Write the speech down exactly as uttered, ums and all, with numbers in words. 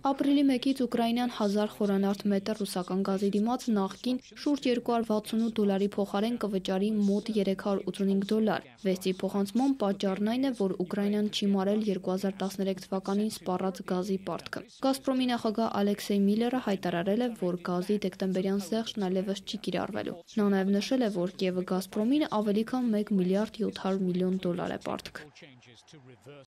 Ապրիլի մեկից Ուկրաինան հազար խորանարդ մետր ռուսական գազի դիմաց նախկին շուրջ երկու հարյուր վաթսունութ դոլարի փոխարեն կվճարի մոտ երեք հարյուր ութսունհինգ դոլար։ Վեստի փոխանցման պատճառն այն է, որ Ուկրաինան չի մարել երկու հազար տասներեք թվականին սպառած գազի պարտքը։ Գազպրոմի նախագահ Ալեքսեյ Միլլերը հայտարարել է, որ գազի դեկտեմբերյան զեղչն այլևս չի կիրառվելու։ Նա նաև նշել է, որ Կիևը Գազպրոմին ավելի քան մեկ միլիարդ յոթ հարյուր միլիոն դոլար է պարտք։